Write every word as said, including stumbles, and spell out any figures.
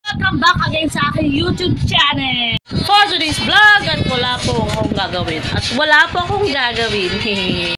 Welcome back again sa aking YouTube channel. For today's vlog, at wala po akong gagawin. At wala po akong gagawin.